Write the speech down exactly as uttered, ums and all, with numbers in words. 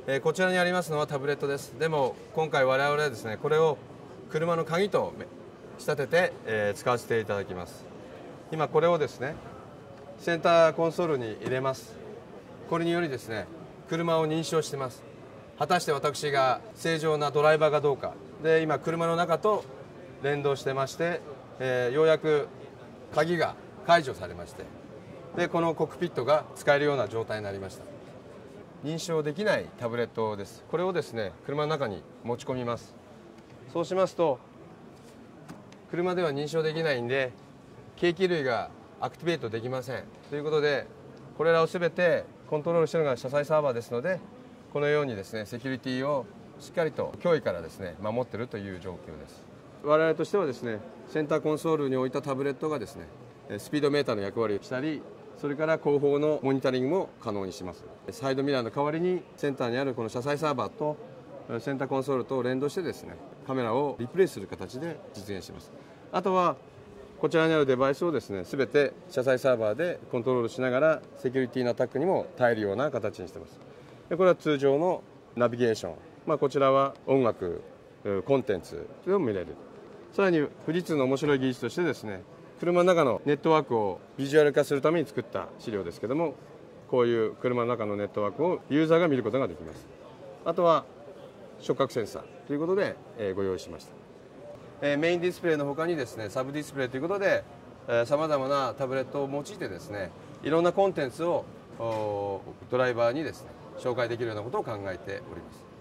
えー、こちらにありますのはタブレットです。でも今回我々はですね、これを車の鍵と仕立てて、えー、使わせていただきます。今これをですね、センターコンソールに入れます。これによりですね、車を認証してます。果たして私が正常なドライバーかどうかで、今車の中と連動してまして、えー、ようやく鍵が解除されまして、でこのコックピットが使えるような状態になりました。認証できないタブレットです。これをですね、車の中に持ち込みます。そうしますと、車では認証できないんで計器類がアクティベートできません。ということで、これらを全てコントロールしているのが車載サーバーですので、このようにですね、セキュリティをしっかりと脅威からですね、守っているという状況です。我々としてはですね、センターコンソールに置いたタブレットがですね、スピードメーターの役割をしたり、それから後方のモニタリングも可能にします。サイドミラーの代わりにセンターにあるこの車載サーバーとセンターコンソールと連動してですね、カメラをリプレイする形で実現します。あとはこちらにあるデバイスをですね、全て車載サーバーでコントロールしながらセキュリティのアタックにも耐えるような形にしています。でこれは通常のナビゲーション、まあ、こちらは音楽、コンテンツを見れる。さらに富士通の面白い技術としてですね、車の中のネットワークをビジュアル化するために作った資料ですけども、こういう車の中のネットワークをユーザーが見ることができます。あとは触覚センサーということで、えー、ご用意しました。えー、メインディスプレイの他にですね、サブディスプレイということでさまざまなタブレットを用いてですね、いろんなコンテンツをドライバーにですね紹介できるようなことを考えております。